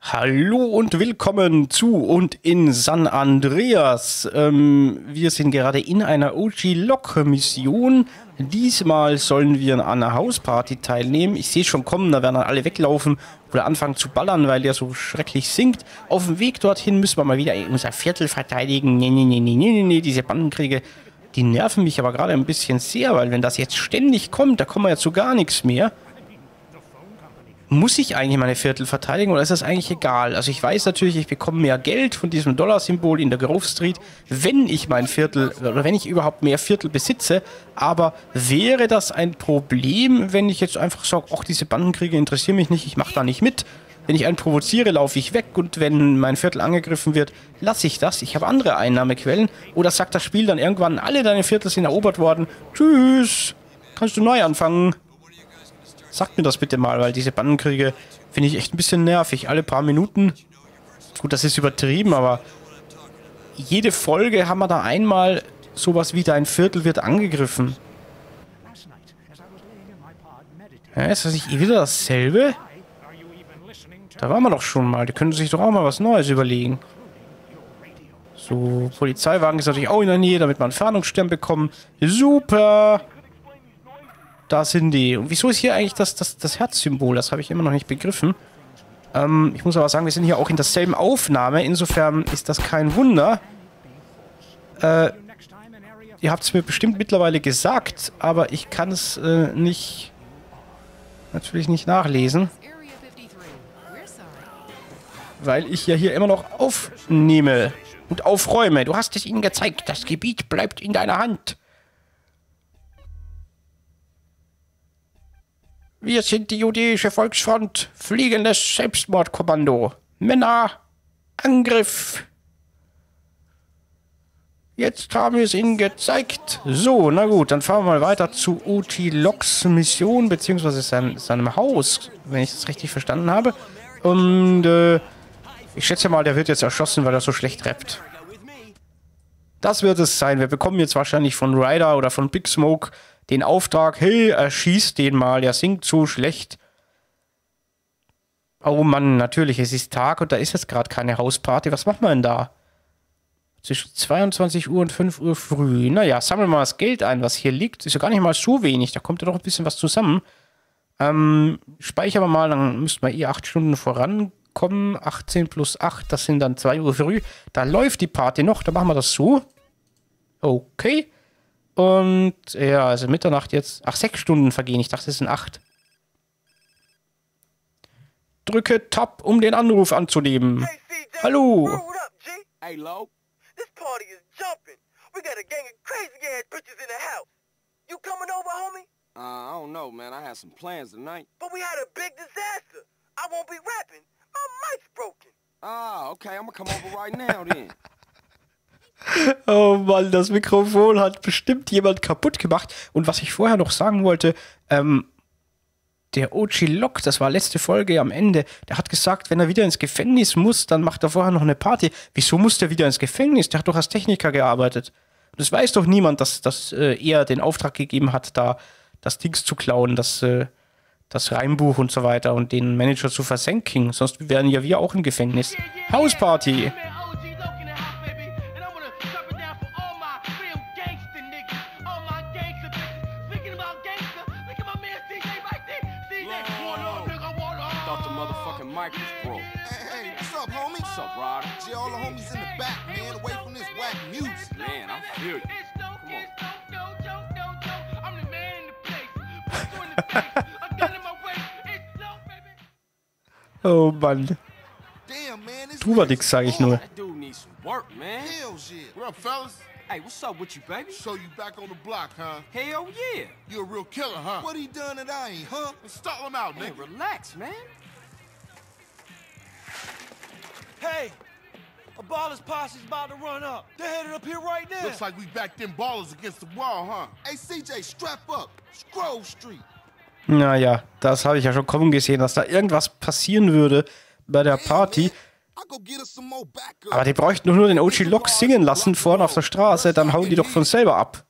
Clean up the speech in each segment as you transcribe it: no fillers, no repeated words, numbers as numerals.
Hallo und willkommen zu und in San Andreas. Wir sind gerade in einer OG-Lok-Mission. Diesmal sollen wir an einer Hausparty teilnehmen. Ich sehe schon kommen, da werden dann alle weglaufen oder anfangen zu ballern, weil der so schrecklich singt. Auf dem Weg dorthin müssen wir mal wieder unser Viertel verteidigen. Nee, diese Bandenkriege, die nerven mich aber gerade ein bisschen sehr, weil wenn das jetzt ständig kommt, da kommen wir ja zu gar nichts mehr. Muss ich eigentlich meine Viertel verteidigen oder ist das eigentlich egal? Also ich weiß natürlich, ich bekomme mehr Geld von diesem Dollarsymbol in der Grove Street, wenn ich mein Viertel, oder wenn ich überhaupt mehr Viertel besitze. Aber wäre das ein Problem, wenn ich jetzt einfach sage, ach, diese Bandenkriege interessieren mich nicht, ich mache da nicht mit. Wenn ich einen provoziere, laufe ich weg und wenn mein Viertel angegriffen wird, lasse ich das. Ich habe andere Einnahmequellen. Oder sagt das Spiel dann irgendwann, alle deine Viertel sind erobert worden. Tschüss, kannst du neu anfangen. Sagt mir das bitte mal, weil diese Bandenkriege finde ich echt ein bisschen nervig. Alle paar Minuten. Gut, das ist übertrieben, aber jede Folge haben wir da einmal sowas wie dein Viertel wird angegriffen. Ist das nicht wieder dasselbe? Da waren wir doch schon mal. Die können sich doch auch mal was Neues überlegen. So, Polizeiwagen ist natürlich auch in der Nähe, damit wir einen Fahndungsstern bekommen. Super! Da sind die. Und wieso ist hier eigentlich das Herzsymbol? Das habe ich immer noch nicht begriffen. Ich muss aber sagen, wir sind hier auch in derselben Aufnahme. Insofern ist das kein Wunder. Ihr habt es mir bestimmt mittlerweile gesagt, aber ich kann es natürlich nicht nachlesen. Weil ich ja hier immer noch aufnehme und aufräume. Du hast es ihnen gezeigt. Das Gebiet bleibt in deiner Hand. Wir sind die jüdische Volksfront, fliegendes Selbstmordkommando. Männer, Angriff. Jetzt haben wir es ihnen gezeigt. So, na gut, dann fahren wir mal weiter zu OG-Loks Mission, beziehungsweise seinem Haus, wenn ich das richtig verstanden habe. Und ich schätze mal, der wird jetzt erschossen, weil er so schlecht rappt. Das wird es sein. Wir bekommen jetzt wahrscheinlich von Ryder oder von Big Smoke den Auftrag, hey, erschießt den mal, der singt so schlecht. Oh Mann, natürlich, es ist Tag und da ist jetzt gerade keine Hausparty. Was macht man denn da? Zwischen 22 Uhr und 5 Uhr früh. Naja, sammeln wir mal das Geld ein, was hier liegt. Ist ja gar nicht mal so wenig, da kommt ja doch ein bisschen was zusammen. Speichern wir mal, dann müssten wir 8 Stunden vorankommen. 18 plus 8, das sind dann 2 Uhr früh. Da läuft die Party noch, da machen wir das so. Okay. Und, ja, also Mitternacht jetzt. Ach, 6 Stunden vergehen. Ich dachte, es sind 8. Drücke Tab, um den Anruf anzunehmen. Hey, CJ, hallo. Bro, what up, G? Hey, Lo. This party is jumping. We got a gang of crazy ass bitches in the house. You coming over, homie? I don't know, man. I had some plans tonight. But we had a big disaster. I won't be rapping. My mic's broken. Ah, okay. I'm gonna come over right now, then. Oh Mann, das Mikrofon hat bestimmt jemand kaputt gemacht. Und was ich vorher noch sagen wollte, der OG-Lok, das war letzte Folge am Ende, der hat gesagt, wenn er wieder ins Gefängnis muss, dann macht er vorher noch eine Party. Wieso muss der wieder ins Gefängnis? Der hat doch als Techniker gearbeitet. Das weiß doch niemand, dass er den Auftrag gegeben hat, da das Dings zu klauen, das Reimbuch und so weiter und den Manager zu versenken. Sonst wären ja wir auch im Gefängnis. Hausparty! Hey, what's up, homie? What's up, Ryder? Gee, all the homies in the back, man, away from this whack music. Man, I feel you. Come on. Oh Mann. Damn, man, this Drüber nix, sag ich nur. That dude needs some work, man. Hell shit. What up, fellas? Hey, what's up with you, baby? So you back on the block, huh? Hell yeah. You a real killer, huh? What he done that I ain't, huh? Stall him out, Hey, nigga. relax, man. Hey, a baller's posse's about to run up. They're headed up here right now. Looks like we backed them ballers against the wall, huh? Hey, CJ, strap up. Scroll Street. Naja, das habe ich ja schon kommen gesehen, dass da irgendwas passieren würde bei der Party. Aber die bräuchten doch nur den OG-Lok singen lassen vorne auf der Straße, dann hauen die doch von selber ab.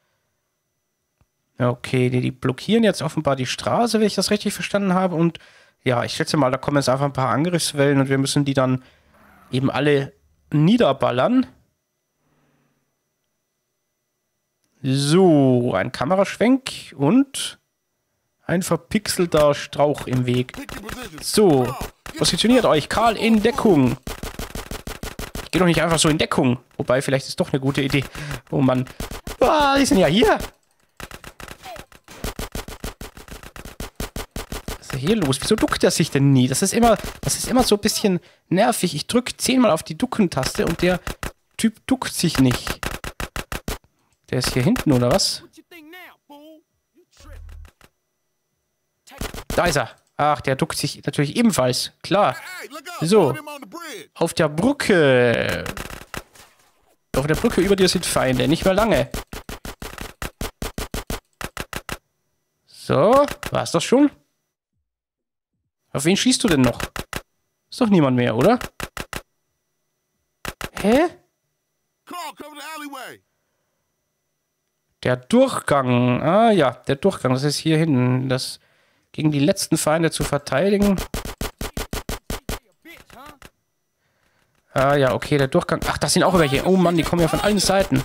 Okay, die blockieren jetzt offenbar die Straße, wenn ich das richtig verstanden habe, und Ja, ich schätze mal, da kommen jetzt einfach ein paar Angriffswellen und wir müssen die dann eben alle niederballern. So, ein Kameraschwenk und ein verpixelter Strauch im Weg. So, positioniert euch, Karl, in Deckung. Ich gehe doch nicht einfach so in Deckung. Wobei, vielleicht ist doch eine gute Idee. Oh Mann. Ah, die sind ja hier. Was ist denn hier los? Wieso duckt er sich denn nie? Das ist immer so ein bisschen nervig. Ich drücke 10-mal auf die Ducken-Taste und der Typ duckt sich nicht. Der ist hier hinten, oder was? What you think now, fool? You tripping. Da ist er. Ach, der duckt sich natürlich ebenfalls. Klar. Hey, look up. So. Put him on the bridge. Auf der Brücke. Auf der Brücke über dir sind Feinde. Nicht mehr lange. So. War's das schon? Auf wen schießt du denn noch? Ist doch niemand mehr, oder? Hä? Carl, cover the alleyway. Der Durchgang. Ah ja, der Durchgang. Das ist hier hinten. Das gegen die letzten Feinde zu verteidigen. Ah ja, okay, der Durchgang. Ach, das sind auch welche. Oh Mann, die kommen ja von allen Seiten.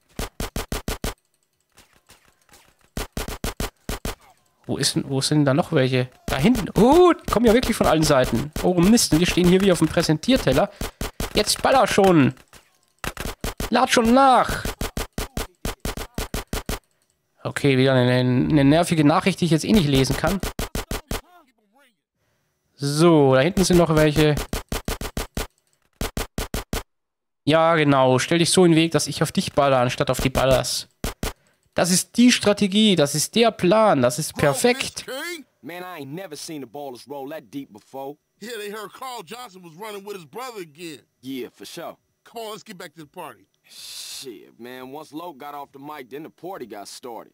Wo sind da noch welche? Da hinten. Oh, die kommen ja wirklich von allen Seiten. Oh Mist, und die stehen hier wie auf dem Präsentierteller. Jetzt baller schon. Lad schon nach. Okay, wieder eine nervige Nachricht, die ich jetzt eh nicht lesen kann. So, da hinten sind noch welche. Ja, genau. Stell dich so in den Weg, dass ich auf dich baller, anstatt auf die Ballers. Das ist die Strategie, das ist der Plan, das ist perfekt. King? Man, I ain't never seen the ballers roll that deep before. Yeah, they heard Carl Johnson was running with his brother again. Yeah, for sure. Come on, let's get back to the party. Shit, man, once Loke got off the mic, then the party got started.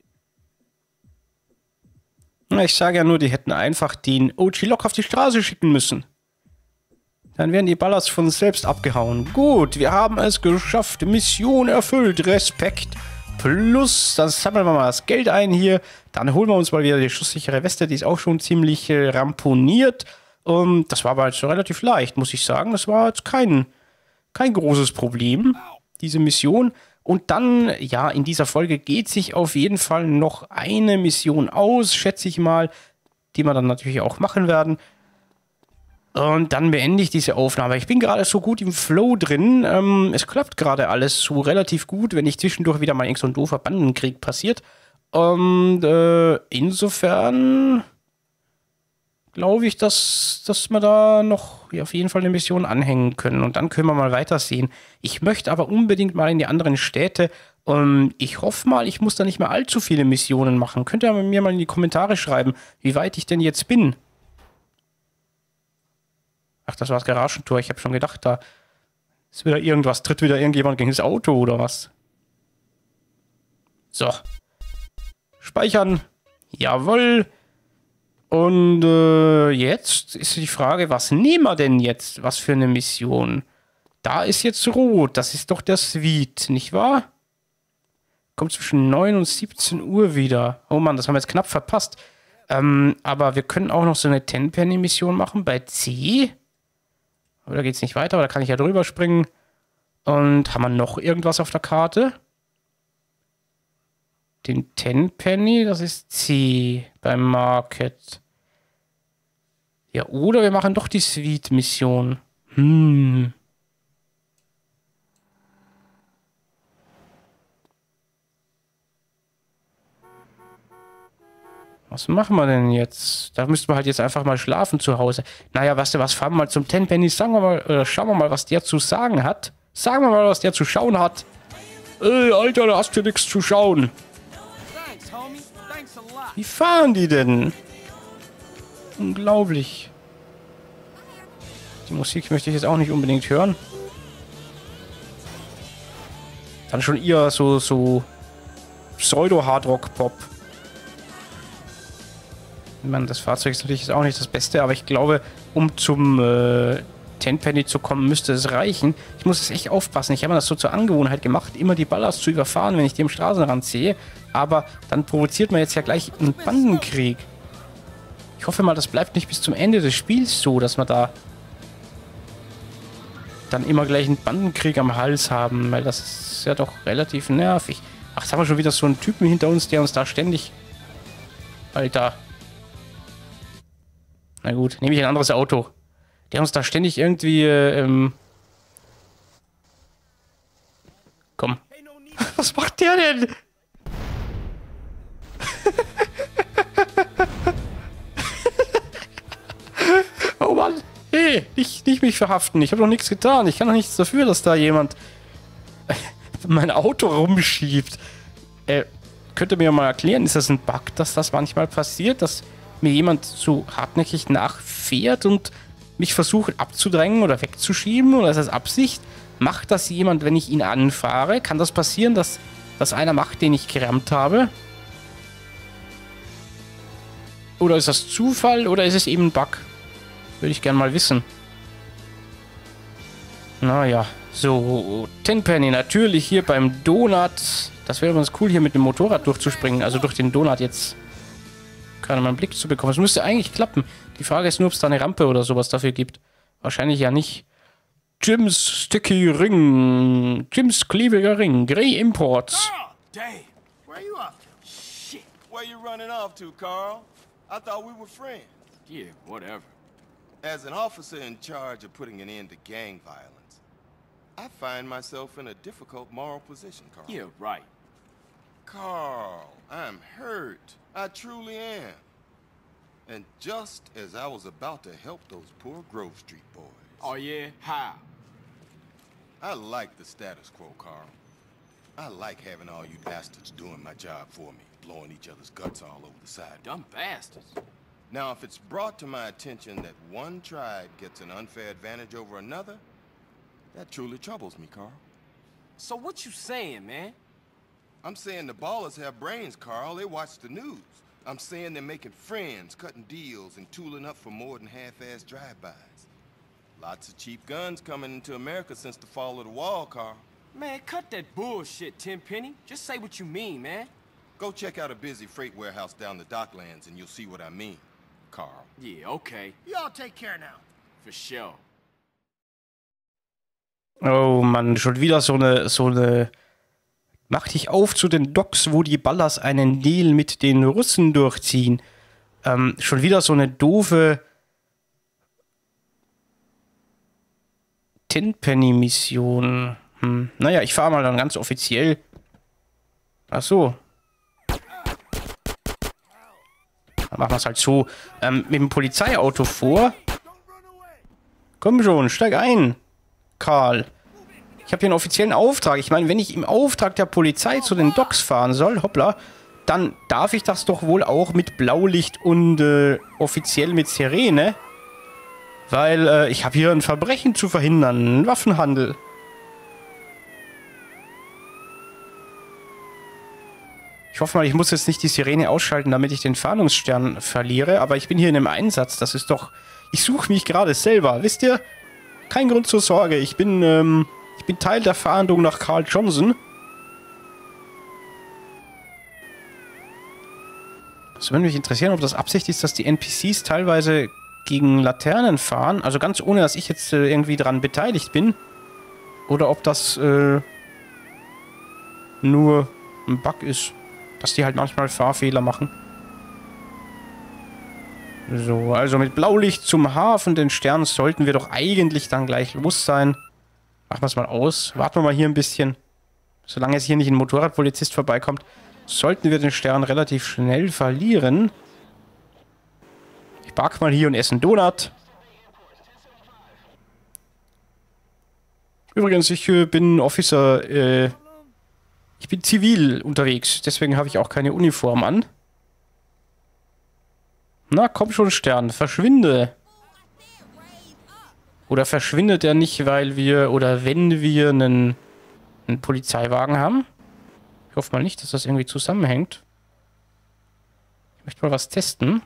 Na, ich sage ja nur, die hätten einfach den OG Locke auf die Straße schicken müssen. Dann wären die Ballers von selbst abgehauen. Gut, wir haben es geschafft. Mission erfüllt. Respekt. Plus, dann sammeln wir mal das Geld ein hier. Dann holen wir uns mal wieder die schusssichere Weste. Die ist auch schon ziemlich ramponiert. Das war aber jetzt relativ leicht, muss ich sagen. Das war jetzt kein großes Problem, diese Mission. Und dann, ja, in dieser Folge geht sich auf jeden Fall noch eine Mission aus, schätze ich mal, die wir dann natürlich auch machen werden. Und dann beende ich diese Aufnahme. Ich bin gerade so gut im Flow drin. Es klappt gerade alles so relativ gut, wenn nicht zwischendurch wieder mal irgend so ein doofer Bandenkrieg passiert. Und insofern glaube ich, dass wir da noch auf jeden Fall eine Mission anhängen können. Und dann können wir mal weitersehen. Ich möchte aber unbedingt mal in die anderen Städte. Und ich hoffe mal, ich muss da nicht mehr allzu viele Missionen machen. Könnt ihr mir mal in die Kommentare schreiben, wie weit ich denn jetzt bin. Ach, das war das Garagentor. Ich habe schon gedacht, da ist wieder irgendwas. Tritt wieder irgendjemand gegen das Auto oder was? So. Speichern. Jawohl. Und jetzt ist die Frage, was nehmen wir denn jetzt? Was für eine Mission? Da ist jetzt rot. Das ist doch der Suite, nicht wahr? Kommt zwischen 9 und 17 Uhr wieder. Oh Mann, das haben wir jetzt knapp verpasst. Aber wir können auch noch so eine Tenpenny-Mission machen bei C. Aber da geht es nicht weiter, aber da kann ich ja drüber springen. Und haben wir noch irgendwas auf der Karte? Den Tenpenny, das ist C beim Market. Ja, oder wir machen doch die Suite-Mission. Was machen wir denn jetzt? Da müssten wir halt jetzt einfach mal schlafen zu Hause. Naja, weißt du was, fahren wir mal zum Tenpenny. Sagen wir mal, schauen wir mal, was der zu sagen hat. Sagen wir mal, was der zu schauen hat. Ey, Alter, da hast du nichts zu schauen. Thanks, homie. Thanks a lot. Wie fahren die denn? Unglaublich. Die Musik möchte ich jetzt auch nicht unbedingt hören. Dann schon eher so Pseudo-Hardrock-Pop. Ich meine, das Fahrzeug ist natürlich jetzt auch nicht das Beste, aber ich glaube, um zum Tenpenny zu kommen, müsste es reichen. Ich muss jetzt echt aufpassen. Ich habe mir das so zur Angewohnheit gemacht, immer die Ballers zu überfahren, wenn ich die am Straßenrand sehe. Aber dann provoziert man jetzt ja gleich einen Bandenkrieg. Ich hoffe mal, das bleibt nicht bis zum Ende des Spiels so, dass wir da dann immer gleich einen Bandenkrieg am Hals haben, weil das ist ja doch relativ nervig. Ach, jetzt haben wir schon wieder so einen Typen hinter uns, der uns da ständig... Alter. Na gut, nehme ich ein anderes Auto. Der uns da ständig irgendwie, Komm. Was macht der denn? Oh Mann. Hey, nicht mich verhaften. Ich habe doch nichts getan. Ich kann doch nichts dafür, dass da jemand mein Auto rumschiebt. Könnt ihr mir mal erklären, ist das ein Bug, dass das manchmal passiert, dass mir jemand so hartnäckig nachfährt und mich versucht abzudrängen oder wegzuschieben? Oder ist das Absicht? Macht das jemand, wenn ich ihn anfahre? Kann das passieren, dass das einer macht, den ich gerammt habe? Oder ist das Zufall oder ist es eben ein Bug? Würde ich gerne mal wissen. Naja, so, Tenpenny natürlich hier beim Donut. Das wäre ganz cool, hier mit dem Motorrad durchzuspringen. Also durch den Donut jetzt gerade mal einen Blick zu bekommen. Es müsste eigentlich klappen. Die Frage ist nur, ob es da eine Rampe oder sowas dafür gibt. Wahrscheinlich ja nicht. Jim's Sticky Ring. Jim's klebriger Ring. Grey Imports. Carl! Dang. Where you off to? Shit. Where you running off to, Carl? I thought we were friends. Yeah, whatever. As an officer in charge of putting an end to gang violence, I find myself in a difficult moral position, Carl. Yeah, right. Carl, I'm hurt. I truly am. And just as I was about to help those poor Grove Street boys. Oh, yeah? How? I like the status quo, Carl. I like having all you bastards doing my job for me, blowing each other's guts all over the side. Dumb bastards. Now, if it's brought to my attention that one tribe gets an unfair advantage over another, that truly troubles me, Carl. So what you saying, man? I'm saying the ballers have brains, Carl. They watch the news. I'm saying they're making friends, cutting deals, and tooling up for more than half-assed drive-bys. Lots of cheap guns coming into America since the fall of the wall, Carl. Man, cut that bullshit, Tenpenny. Just say what you mean, man. Go check out a busy freight warehouse down the docklands and you'll see what I mean, Carl. Yeah, okay. Y'all take care now. For sure. Oh Mann, schon wieder so eine... Mach dich auf zu den Docks, wo die Ballers einen Deal mit den Russen durchziehen. Schon wieder so eine doofe Tenpenny-Mission. Naja, ich fahre mal dann ganz offiziell. Ach so. Dann machen wir es halt so. Mit dem Polizeiauto vor. Komm schon, steig ein, Karl. Ich habe hier einen offiziellen Auftrag. Ich meine, wenn ich im Auftrag der Polizei zu den Docks fahren soll, hoppla, dann darf ich das doch wohl auch mit Blaulicht und offiziell mit Sirene. Weil ich habe hier ein Verbrechen zu verhindern, einen Waffenhandel. Ich hoffe mal, ich muss jetzt nicht die Sirene ausschalten, damit ich den Fahndungsstern verliere. Aber ich bin hier in einem Einsatz. Das ist doch... Ich suche mich gerade selber. Wisst ihr? Kein Grund zur Sorge. Ich bin Teil der Fahndung nach Carl Johnson. Es würde mich interessieren, ob das Absicht ist, dass die NPCs teilweise gegen Laternen fahren. Also ganz ohne, dass ich jetzt irgendwie daran beteiligt bin. Oder ob das nur ein Bug ist. Dass die halt manchmal Fahrfehler machen. So, also mit Blaulicht zum Hafen, den Stern sollten wir doch eigentlich dann gleich los sein. Machen wir es mal aus. Warten wir mal hier ein bisschen. Solange jetzt hier nicht ein Motorradpolizist vorbeikommt, sollten wir den Stern relativ schnell verlieren. Ich park mal hier und esse einen Donut. Übrigens, ich bin Officer, ich bin zivil unterwegs, deswegen habe ich auch keine Uniform an. Na, komm schon, Stern, verschwinde. Oder verschwindet er nicht, weil wir, oder wenn wir einen Polizeiwagen haben? Ich hoffe mal nicht, dass das irgendwie zusammenhängt. Ich möchte mal was testen.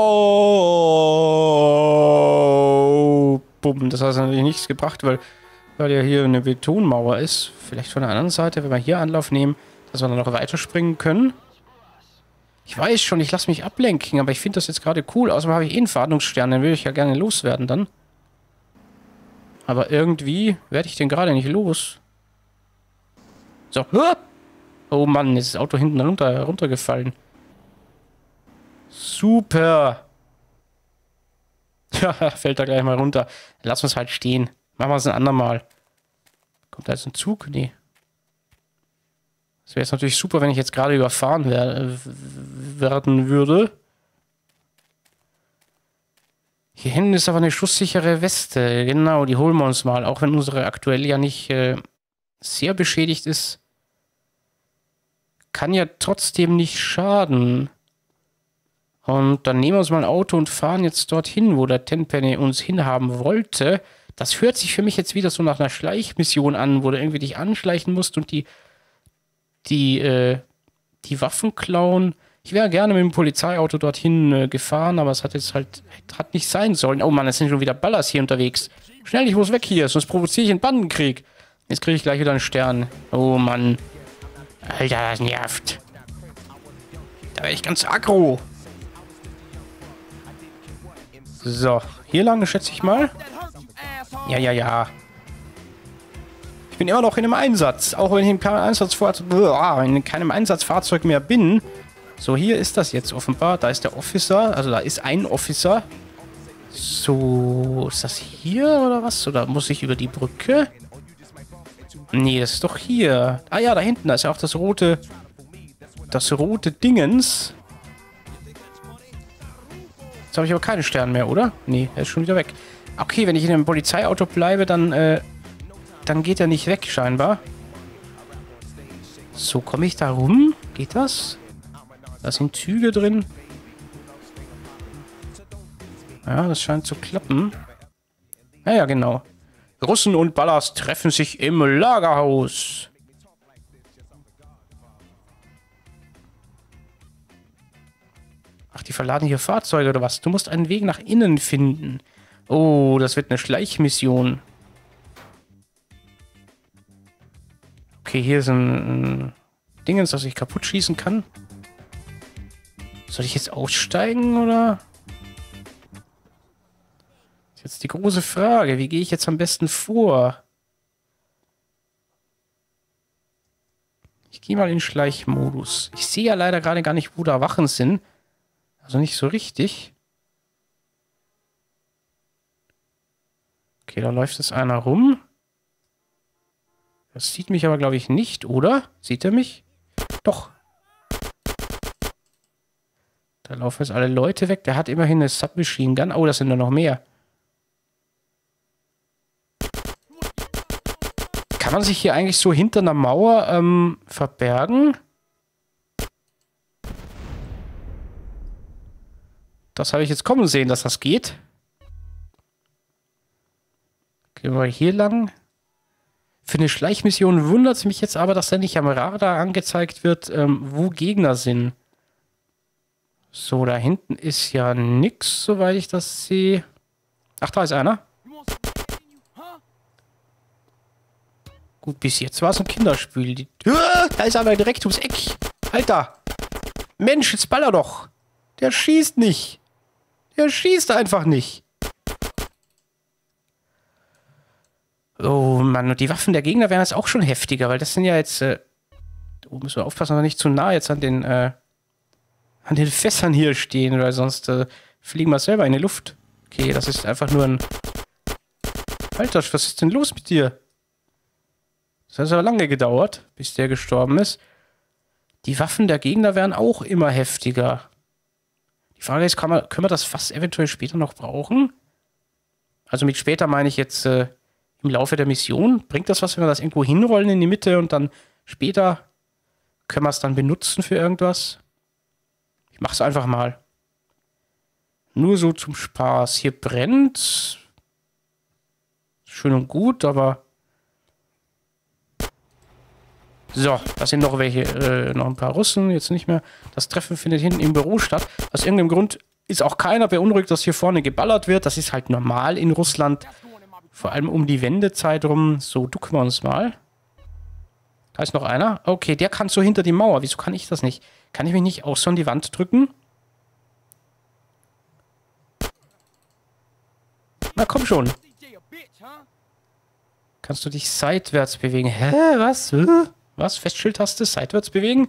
Wow! Bumm, das hat natürlich nichts gebracht, weil weil ja hier eine Betonmauer ist. Vielleicht von der anderen Seite, wenn wir hier Anlauf nehmen, dass wir dann noch weiterspringen können. Ich weiß schon, ich lasse mich ablenken, aber ich finde das jetzt gerade cool. Außerdem habe ich eh einen Fahndungsstern, den will ich ja gerne loswerden dann. Aber irgendwie werde ich den gerade nicht los. So. Oh Mann, jetzt ist das Auto hinten runtergefallen. Super. Ja, fällt da gleich mal runter. Lass uns halt stehen. Machen wir es ein andermal. Kommt da jetzt ein Zug? Nee. Das wäre jetzt natürlich super, wenn ich jetzt gerade überfahren werden würde. Hier hinten ist aber eine schusssichere Weste. Genau, die holen wir uns mal. Auch wenn unsere aktuell ja nicht sehr beschädigt ist. Kann ja trotzdem nicht schaden. Und dann nehmen wir uns mal ein Auto und fahren jetzt dorthin, wo der Tenpenny uns hinhaben wollte. Das hört sich für mich jetzt wieder so nach einer Schleichmission an, wo du irgendwie dich anschleichen musst und die Waffen klauen. Ich wäre gerne mit dem Polizeiauto dorthin gefahren, aber es hat jetzt halt hat nicht sein sollen. Oh Mann, es sind schon wieder Ballers hier unterwegs. Schnell, ich muss weg hier, sonst provoziere ich einen Bandenkrieg. Jetzt kriege ich gleich wieder einen Stern. Oh Mann. Alter, das nervt. Da wäre ich ganz aggro. So, hier lang schätze ich mal. Ja. Ich bin immer noch in einem Einsatz. Auch wenn ich in keinem Einsatzfahrzeug mehr bin. So, hier ist das jetzt offenbar. Da ist der Officer. Also da ist ein Officer. So, ist das hier oder was? Oder muss ich über die Brücke? Nee, das ist doch hier. Ah ja, da hinten. Da ist ja auch das rote Dingens. Jetzt habe ich aber keinen Stern mehr, oder? Nee, er ist schon wieder weg. Okay, wenn ich in einem Polizeiauto bleibe, dann geht er nicht weg, scheinbar. So, komme ich da rum? Geht das? Da sind Züge drin. Ja, das scheint zu klappen. Ja, genau. Russen und Ballers treffen sich im Lagerhaus. Ach, die verladen hier Fahrzeuge oder was? Du musst einen Weg nach innen finden. Oh, das wird eine Schleichmission. Okay, hier ist ein Dingens, das ich kaputt schießen kann. Soll ich jetzt aussteigen, oder? Das ist jetzt die große Frage. Wie gehe ich jetzt am besten vor? Ich gehe mal in Schleichmodus. Ich sehe ja leider gerade gar nicht, wo da Wachen sind. Also nicht so richtig. Okay, da läuft jetzt einer rum. Das sieht mich aber, glaube ich, nicht, oder? Sieht er mich? Doch. Da laufen jetzt alle Leute weg. Der hat immerhin eine Submachine Gun. Oh, das sind da noch mehr. Kann man sich hier eigentlich so hinter einer Mauer verbergen? Das habe ich jetzt kommen sehen, dass das geht. Gehen wir hier lang. Für eine Schleichmission wundert es mich jetzt aber, dass da nicht am Radar angezeigt wird, wo Gegner sind. So, da hinten ist ja nix, soweit ich das sehe. Ach, da ist einer. Gut, bis jetzt war es ein Kinderspiel. Da ist einer direkt ums Eck. Alter. Mensch, jetzt baller doch. Der schießt nicht. Der schießt einfach nicht. Oh Mann, und die Waffen der Gegner wären jetzt auch schon heftiger, weil das sind ja jetzt... oh, müssen wir aufpassen, dass wir nicht zu nah jetzt an den Fässern hier stehen, weil sonst fliegen wir selber in die Luft. Okay, das ist einfach nur ein... Alter, was ist denn los mit dir? Das hat aber lange gedauert, bis der gestorben ist. Die Waffen der Gegner wären auch immer heftiger. Die Frage ist, können wir das Fass eventuell später noch brauchen? Also mit später meine ich jetzt im Laufe der Mission. Bringt das was, wenn wir das irgendwo hinrollen in die Mitte und dann später können wir es dann benutzen für irgendwas? Ich mache es einfach mal. Nur so zum Spaß. Hier brennt. Schön und gut, aber... So, das sind noch welche, noch ein paar Russen, jetzt nicht mehr. Das Treffen findet hinten im Büro statt. Aus irgendeinem Grund ist auch keiner beunruhigt, dass hier vorne geballert wird. Das ist halt normal in Russland. Vor allem um die Wendezeit rum. So, ducken wir uns mal. Da ist noch einer. Okay, der kann so hinter die Mauer. Wieso kann ich das nicht? Kann ich mich nicht auch so an die Wand drücken? Na komm schon. Kannst du dich seitwärts bewegen? Hä? Was? Was? Feststelltaste? Seitwärts bewegen?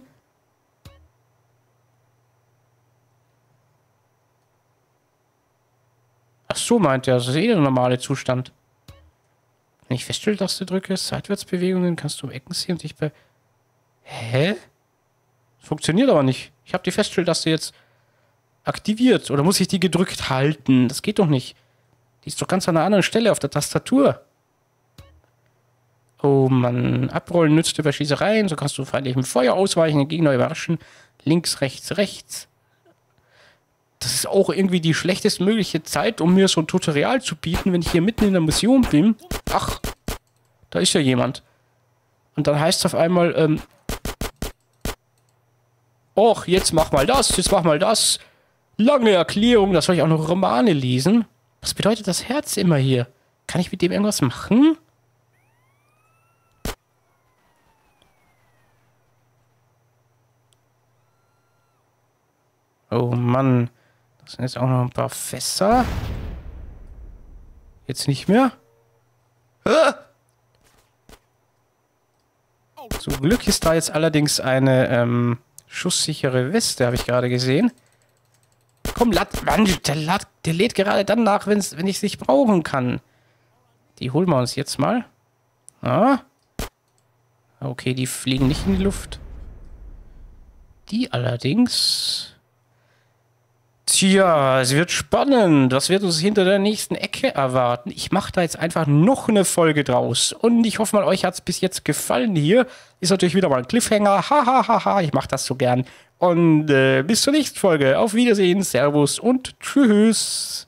Ach so, meint er. Das ist eh der normale Zustand. Wenn ich Feststelltaste drücke, Seitwärtsbewegungen, kannst du um Ecken sehen und dich bei... Hä? Das funktioniert aber nicht. Ich habe die Feststelltaste jetzt aktiviert. Oder muss ich die gedrückt halten? Das geht doch nicht. Die ist doch ganz an einer anderen Stelle auf der Tastatur. Oh Mann. Abrollen nützt über Schießereien. So kannst du feindlichem Feuer ausweichen, den Gegner überraschen. Links, rechts, rechts. Das ist auch irgendwie die schlechtestmögliche Zeit, um mir so ein Tutorial zu bieten, wenn ich hier mitten in der Mission bin. Ach, da ist ja jemand. Und dann heißt es auf einmal, och, jetzt mach mal das, jetzt mach mal das. Lange Erklärung, da soll ich auch noch Romane lesen. Was bedeutet das Herz immer hier? Kann ich mit dem irgendwas machen? Oh Mann. Das sind jetzt auch noch ein paar Fässer. Jetzt nicht mehr. Ah! Zum Glück ist da jetzt allerdings eine schusssichere Weste, habe ich gerade gesehen. Komm, Mann, der lädt gerade dann nach, wenn ich es nicht brauchen kann. Die holen wir uns jetzt mal. Ah. Okay, die fliegen nicht in die Luft. Die allerdings... Tja, es wird spannend. Was wird uns hinter der nächsten Ecke erwarten? Ich mache da jetzt einfach noch eine Folge draus. Und ich hoffe mal, euch hat es bis jetzt gefallen hier. Ist natürlich wieder mal ein Cliffhanger. Hahaha, ich mache das so gern. Und bis zur nächsten Folge. Auf Wiedersehen, Servus und Tschüss.